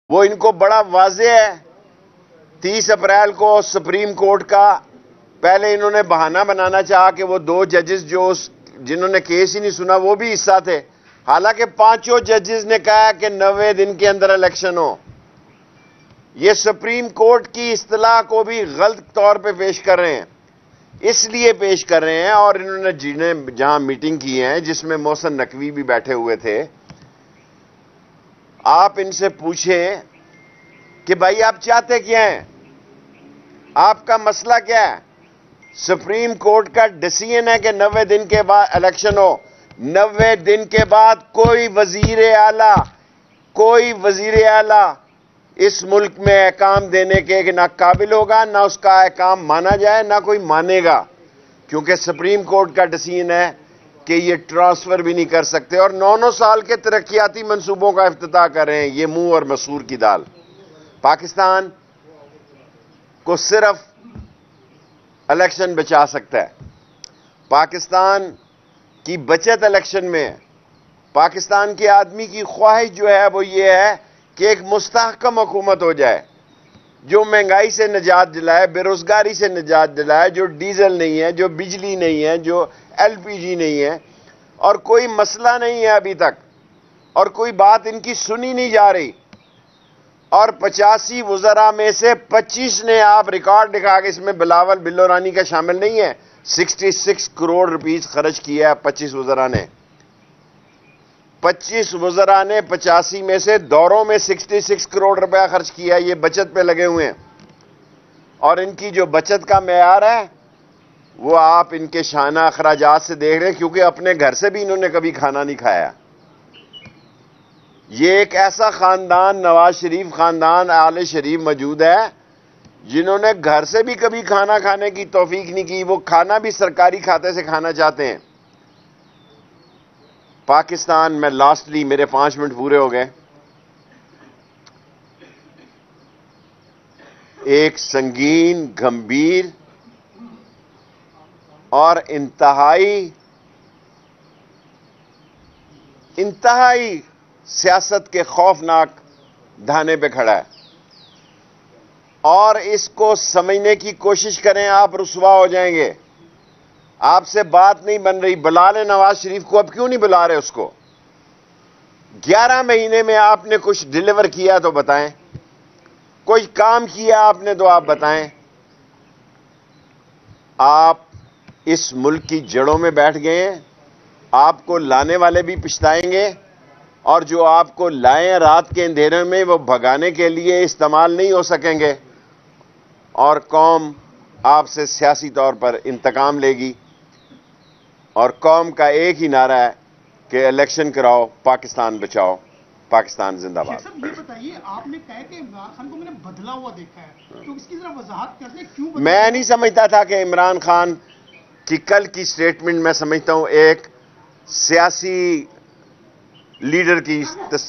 وہ ان کو بڑا واضح ہے 30 اپریل کو سپریم کورٹ کا پہلے انہوں نے بہانہ بنانا چاہا کہ وہ 2 ججز جنہوں نے کیس ہی نہیں سنا وہ بھی حصہ تھے، حالانکہ 5 ججز نے کہا کہ 90 دن کے اندر الیکشن ہو۔ یہ سپریم کورٹ کی اصطلاح کو بھی غلط طور پہ پیش کر رہے ہیں، اس لیے پیش کر رہے ہیں، اور انہوں نے جہاں میٹنگ کی ہے جس میں محسن نقوی بھی بیٹھے ہوئے تھے، آپ ان سے پوچھیں کہ بھائی آپ چاہتے کیا ہیں، آپ کا مسئلہ کیا ہے؟ سپریم کورٹ کا ڈیسیژن ہے کہ 90 دن کے بعد الیکشن ہو۔ 90 دن کے بعد کوئی وزیر اعلیٰ اس ملک میں احکام دینے کے نہ قابل ہوگا، نہ اس کا احکام مانا جائے، نہ کوئی مانے گا، کیونکہ سپریم کورٹ کا ڈیسیژن ہے کہ یہ ٹرانسفر بھی نہیں کر سکتے، اور 9 سال کے ترقیاتی منصوبوں کا افتتاح کر رہے ہیں۔ یہ منہ اور مسور کی دال۔ پاکستان کو صرف الیکشن بچا سکتا ہے، پاکستان کی بچت الیکشن میں ہے۔ پاکستان کے آدمی کی خواہش جو ہے وہ یہ ہے کہ ایک مستحکم حکومت ہو جائے جو مہنگائی سے نجات دلائے، بے روزگاری سے نجات دلائے، جو ڈیزل نہیں ہے، جو بجلی نہیں ہے، جو LPG نہیں ہے، اور کوئی مسئلہ نہیں ہے ابھی تک، اور کوئی بات ان کی سنی نہیں جا رہی۔ اور 85 وزراء میں سے 25 نے آپ ریکارڈ دکھا کے، اس میں بلاول بلو رانی کا شامل نہیں ہے، 66 کروڑ روپیز خرچ کیا ہے 25 وزراء نے۔ 25 وزراء نے 85 میں سے دوروں میں 66 کروڑ روپیہ خرچ کیا، یہ بچت پہ لگے ہوئے ہیں۔ اور ان کی جو بچت کا معیار ہے وہ آپ ان کے شانہ اخراجات سے دیکھ رہے ہیں، کیونکہ اپنے گھر سے بھی انہوں نے کبھی کھانا نہیں کھایا۔ یہ ایک ایسا خاندان، نواز شریف خاندان، آل شریف موجود ہے جنہوں نے گھر سے بھی کبھی کھانا کھانے کی توفیق نہیں کی، وہ کھانا بھی سرکاری کھاتے سے کھانا چاہتے ہیں۔ پاکستان میں لاسٹلی، میرے 5 منٹ پورے ہو گئے، ایک سنگین، گمبھیر اور انتہائی سیاست کے خوفناک دھانے پہ کھڑا ہے، اور اس کو سمجھنے کی کوشش کریں، آپ رسوا ہو جائیں گے۔ آپ سے بات نہیں بن رہی، بلا لیں نواز شریف کو، اب کیوں نہیں بلا رہے اس کو؟ 11 مہینے میں آپ نے کچھ ڈیلیور کیا تو بتائیں، کوئی کام کیا آپ نے تو آپ بتائیں۔ آپ اس ملک کی جڑوں میں بیٹھ گئے ہیں، آپ کو لانے والے بھی پچھتائیں گے، اور جو آپ کو لائیں رات کے اندھیرے میں وہ بھگانے کے لیے استعمال نہیں ہو سکیں گے، اور قوم آپ سے سیاسی طور پر انتقام لے گی، اور قوم کا ایک ہی نعرہ ہے کہ الیکشن کراؤ، پاکستان بچاؤ، پاکستان زندہ باد۔ شیخ صاحب یہ بتائیے، آپ نے کہا کہ عمران خان کو میں نے بدلا ہوا دیکھا ہے، تو اس کی ذرا وضاحت کر دیں کیوں بدلا؟ میں نہیں سمجھتا تھا کہ عمران خان کی کل کی سٹیٹمنٹ، میں سمجھتا ہوں ایک سیاسی لیڈر کی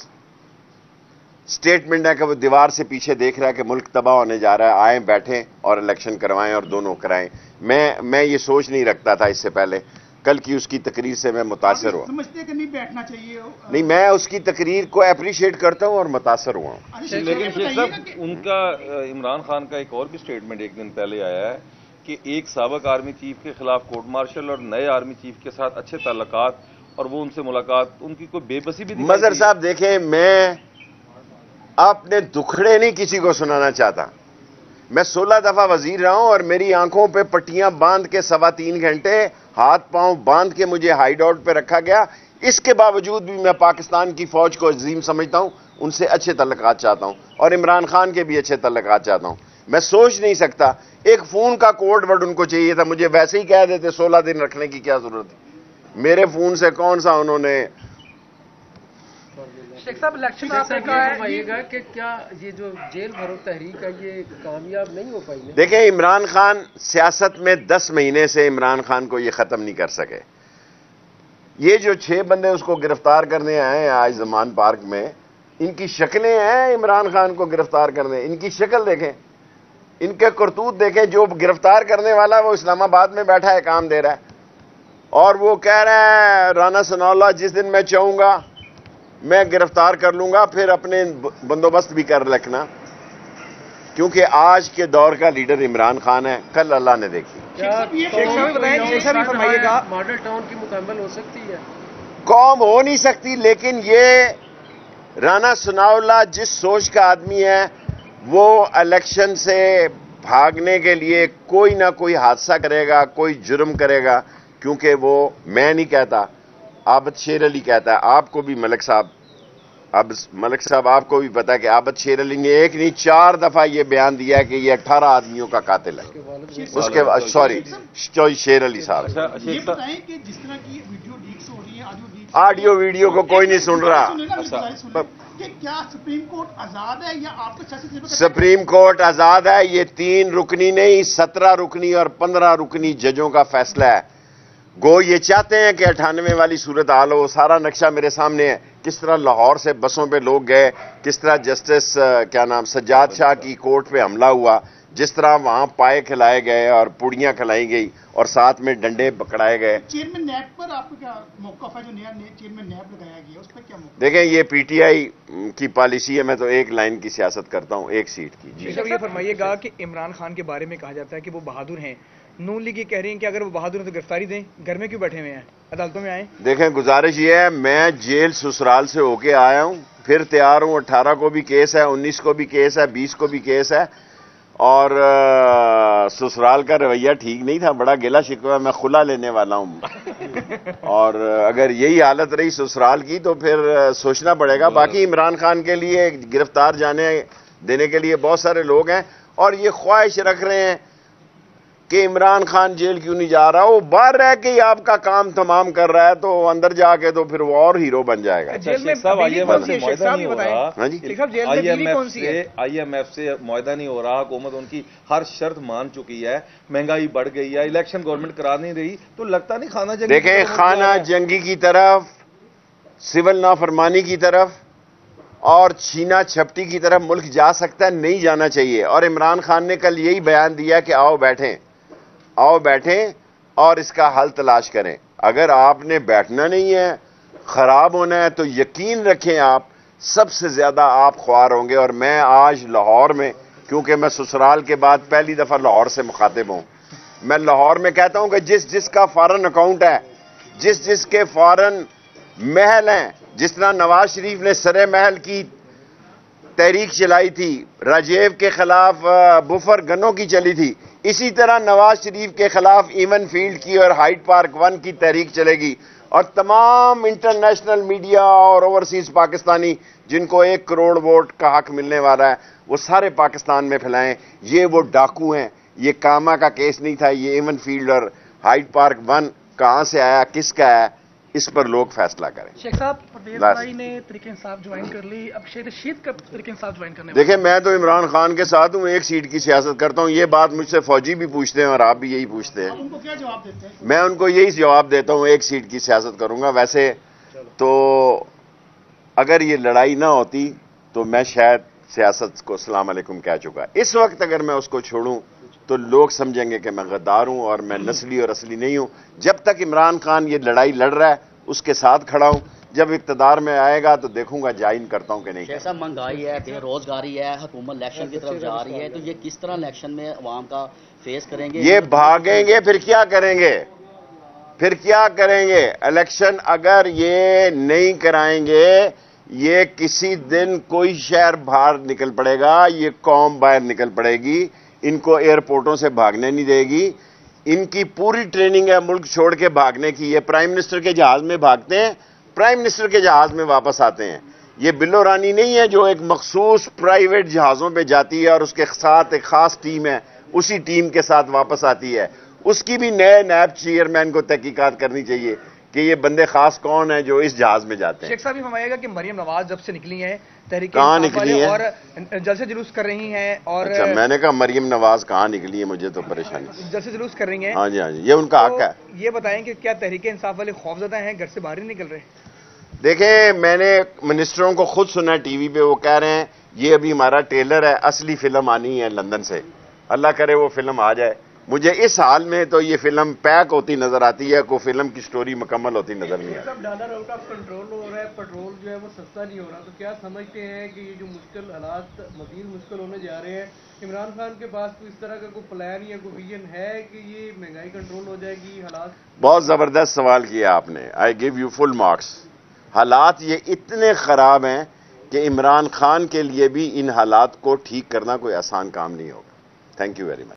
سٹیٹمنٹ ہے کہ وہ دیوار سے پیچھے دیکھ رہا ہے کہ ملک تباہ ہونے جا رہا ہے، آئیں بیٹھیں اور الیکشن کروائیں اور دونوں کرائیں۔ میں یہ سوچ نہیں رکھتا تھا اس سے پہلے، کل کی اس کی تقریر سے میں متاثر ہوا۔ سمجھتے کہ نہیں بیٹھنا چاہیے؟ نہیں، میں اس کی تقریر کو اپریشیٹ کرتا ہوں اور متاثر ہوا ہوں۔ لیکن شیخ صاحب، ان کا عمران خان کا ایک اور بھی سٹیٹمنٹ ایک دن پہلے آیا ہے کہ ایک سابق آرمی چیف کے خلاف کورٹ مارشل اور نئے آرمی چیف کے ساتھ اچھے تعلقات، اور وہ ان سے ملاقات، ان کی کوئی بے بسی بھی دکھائی مظہر صاحب دیکھیں، میں اپنے دکھڑے نہیں کسی کو سنانا چاہتا۔ میں 16 دفعہ وزیر رہا ہوں، اور میری آنکھوں پہ پٹیاں باندھ کے 3.25 گھنٹے ہاتھ پاؤں باندھ کے مجھے ہائیڈ آؤٹ پہ رکھا گیا۔ اس کے باوجود بھی میں پاکستان کی فوج کو عظیم سمجھتا ہوں، ان سے اچھے تعلقات چاہتا ہوں، اور عمران خان کے بھی اچھے تعلقات چاہتا ہوں۔ میں سوچ نہیں سکتا، ایک فون کا کوڈ ورڈ ان کو چاہیے تھا، مجھے ویسے ہی کہہ دیتے 16 دن رکھنے کی کیا ضرورت تھی؟ میرے فون سے کون سا انہوں نے۔ شیخ صاحب، الیکشن آپ نے کہا ہے کہ کیا یہ جو جیل بھرو تحریک ہے یہ کامیاب نہیں ہو پائی؟ دیکھیں، عمران خان سیاست میں 10 مہینے سے عمران خان کو یہ ختم نہیں کر سکے۔ یہ جو 6 بندے اس کو گرفتار کرنے آئے ہیں آج زمان پارک میں، ان کی شکلیں ہیں عمران خان کو گرفتار کرنے، ان کی شکل دیکھیں، ان کے کرتوت دیکھیں۔ جو گرفتار کرنے والا وہ اسلام آباد میں بیٹھا ہے، کام دے رہا ہے، اور وہ کہہ رہا ہے رانا ثناء اللہ جس دن میں چاہوں گا میں گرفتار کر لوں گا، پھر اپنے بندوبست بھی کر رکھنا، کیونکہ آج کے دور کا لیڈر عمران خان ہے، کل اللہ نے دیکھی۔ ماڈل ٹاؤن کی مکمل ہو سکتی ہے؟ قوم ہو نہیں سکتی، لیکن یہ رانا ثناء اللہ جس سوچ کا آدمی ہے، وہ الیکشن سے بھاگنے کے لیے کوئی نہ کوئی حادثہ کرے گا، کوئی جرم کرے گا، کیونکہ وہ میں نہیں کہتا، عابد شیر علی کہتا ہے، آپ کو بھی ملک صاحب آپ کو بھی پتا ہے کہ عابد شیر علی نے ایک نہیں 4 دفعہ یہ بیان دیا ہے کہ یہ 18 آدمیوں کا قاتل ہے۔ اس کے بعد سوری شیر علی صاحب، یہ بتائیں کہ جس طرح کی ویڈیو لیکس ہو رہی ہے، آڈیو ویڈیو کو کوئی نہیں سن رہا، کہ کیا سپریم کورٹ آزاد ہے یا آپ کو سپریم کورٹ آزاد ہے؟ یہ 3 رکنی نہیں 17 رکنی اور 15 رکنی ججوں کا فیصلہ ہے۔ گو یہ چاہتے ہیں کہ 98 والی صورتحال ہو، سارا نقشہ میرے سامنے ہے، کس طرح لاہور سے بسوں پہ لوگ گئے، کس طرح جسٹس سجاد شاہ کی کورٹ پہ حملہ ہوا، جس طرح وہاں پائے کھلائے گئے اور پوڑیاں کھلائی گئی اور ساتھ میں ڈنڈے پکڑائے گئے۔ چیئرمین نیب پر آپ کا کیا موقف ہے؟ جو نیا چیئرمین نیب لگایا گیا اس پر کیا موقف؟ دیکھیں یہ پی ٹی آئی کی پالیسی ہے، میں تو ایک لائن کی سیاست کرتا ہوں، ایک سیٹ کی۔ جی صاحب یہ فرمائیے گا کہ عمران خان کے بارے میں کہا جاتا ہے کہ وہ بہادر ہیں، نون لیگ یہ کہہ رہی ہیں کہ اگر وہ بہادر ہیں تو گرفتاری دیں، گھر میں کیوں بیٹھے ہوئے ہیں، عدالتوں میں آئیں؟ دیکھیں گزارش یہ ہے، میں جیل سسرال سے ہو کے آیا ہوں، پھر تیار ہوں، 18 کو بھی کیس ہے، 19 کو بھی کیس ہے، 20 کو بھی کیس ہے، اور سسرال کا رویہ ٹھیک نہیں تھا، بڑا گلا شکوہ، میں خلا لینے والا ہوں، اور اگر یہی حالت رہی سسرال کی تو پھر سوچنا پڑے گا۔ باقی عمران خان کے لیے گرفتار جانے دینے کے لیے بہت سارے لوگ ہیں، اور یہ خواہش رکھ رہے ہیں کہ عمران خان جیل کیوں نہیں جا رہا، وہ باہر رہ کے ہی آپ کا کام تمام کر رہا ہے، تو اندر جا کے تو پھر وہ اور ہیرو بن جائے گا۔ جیل میں آئی ایم ایف سے معاہدہ نہیں ہو رہا، آئی ایم ایف سے معاہدہ نہیں ہو رہا، حکومت ان کی ہر شرط مان چکی ہے، مہنگائی بڑھ گئی ہے، الیکشن گورنمنٹ کرا نہیں رہی، تو لگتا نہیں خانہ جنگی، دیکھیں خانہ جنگی کی طرف، سول نافرمانی کی طرف اور چھینا چھپٹی کی طرف ملک جا سکتا ہے، نہیں جانا چاہیے۔ اور عمران خان نے کل یہی بیان دیا کہ آؤ بیٹھیں اور اس کا حل تلاش کریں۔ اگر آپ نے بیٹھنا نہیں ہے، خراب ہونا ہے، تو یقین رکھیں آپ سب سے زیادہ آپ خوار ہوں گے۔ اور میں آج لاہور میں، کیونکہ میں سسرال کے بعد پہلی دفعہ لاہور سے مخاطب ہوں، میں لاہور میں کہتا ہوں کہ جس کا فارن اکاؤنٹ ہے، جس کے فارن محل ہیں، جس طرح نواز شریف نے سرے محل کی تحریک چلائی تھی، راجیو کے خلاف بفر گنوں کی چلی تھی، اسی طرح نواز شریف کے خلاف ایون فیلڈ کی اور ہائیڈ پارک 1 کی تحریک چلے گی، اور تمام انٹرنیشنل میڈیا اور اوورسیز پاکستانی جن کو 1 کروڑ ووٹ کا حق ملنے والا ہے، وہ سارے پاکستان میں پھیلائیں۔ یہ وہ ڈاکو ہیں، یہ کاما کا کیس نہیں تھا، یہ ایون فیلڈ اور ہائیڈ پارک 1 کہاں سے آیا، کس کا ہے، اس پر لوگ فیصلہ کریں۔ شیخ صاحب پرویز بھائی نے طریقہ انصاف جوائن کر لی، اب شیر رشید کا طریقہ انصاف جوائن کرنے دیکھیں میں تو عمران خان کے ساتھ ہوں، 1 سیٹ کی سیاست کرتا ہوں، یہ بات مجھ سے فوجی بھی پوچھتے ہیں اور آپ بھی یہی پوچھتے ہیں، ان کو کیا جواب دیتے ہیں؟ میں ان کو یہی جواب دیتا ہوں، 1 سیٹ کی سیاست کروں گا۔ ویسے تو اگر یہ لڑائی نہ ہوتی تو میں شاید سیاست کو السلام علیکم کہہ چکا۔ اس وقت اگر میں اس کو چھوڑوں تو لوگ سمجھیں گے کہ میں غدار ہوں اور میں نسلی اور اصلی نہیں ہوں۔ جب تک عمران خان یہ لڑائی لڑ رہا ہے اس کے ساتھ کھڑا ہوں، جب اقتدار میں آئے گا تو دیکھوں گا جائن کرتا ہوں کہ نہیں۔ جیسا مہنگائی ہے، بے روزگاری ہے، حکومت الیکشن کی طرف جا رہی ہے، تو یہ کس طرح الیکشن میں عوام کا فیس کریں گے؟ یہ بھاگیں گے، پھر کیا کریں گے؟ الیکشن اگر یہ نہیں کرائیں گے، یہ کسی دن کوئی شہر باہر نکل پڑے گا، یہ قوم باہر نکل پڑے گی، ان کو ایئرپورٹوں سے بھاگنے نہیں دے گی۔ ان کی پوری ٹریننگ ہے ملک چھوڑ کے بھاگنے کی، یہ پرائم منسٹر کے جہاز میں بھاگتے ہیں، پرائم منسٹر کے جہاز میں واپس آتے ہیں۔ یہ بلو رانی نہیں ہے جو ایک مخصوص پرائیویٹ جہازوں پہ جاتی ہے اور اس کے ساتھ ایک خاص ٹیم ہے، اسی ٹیم کے ساتھ واپس آتی ہے۔ اس کی بھی نئے نیب چیئرمین کو تحقیقات کرنی چاہیے کہ یہ بندے خاص کون ہیں جو اس جہاز میں جاتے ہیں۔ شیخ صاحب یہ فرمائیے گا کہ مریم نواز جب سے نکلی ہیں تحریک کہاں انصاف نکلی والے ہیں؟ اور جلسے جلوس کر رہی ہیں، اور اچھا میں نے کہا مریم نواز کہاں نکلی ہے، مجھے تو پریشانی۔ جلسے جلوس کر رہی ہیں، ہاں جی یہ ان کا حق ہے۔ تو یہ بتائیں کہ کیا تحریک انصاف والے خوفزدہ ہیں، گھر سے باہر نہیں نکل رہے؟ دیکھیں میں نے منسٹروں کو خود سنا ٹی وی پہ، وہ کہہ رہے ہیں یہ ابھی ہمارا ٹریلر ہے، اصلی فلم آنی ہے لندن سے، اللہ کرے وہ فلم آ جائے، مجھے اس حال میں تو یہ فلم پیک ہوتی نظر آتی ہے، کوئی فلم کی سٹوری مکمل ہوتی نظر نہیں آتی۔ ڈالر آؤٹ آف کنٹرول ہو رہا ہے، پیٹرول جو ہے وہ سستا نہیں ہو رہا، تو کیا سمجھتے ہیں کہ یہ جو مشکل حالات مزید مشکل ہونے جا رہے ہیں، عمران خان کے پاس کوئی اس طرح کا کوئی پلان یا کوئی ویژن ہے کہ یہ مہنگائی کنٹرول ہو جائے گی؟ حالات بہت زبردست سوال کیا آپ نے، I give you full marks. حالات یہ اتنے خراب ہیں کہ عمران خان کے لیے بھی ان حالات کو ٹھیک کرنا کوئی آسان کام نہیں ہوگا۔ Thank you very much.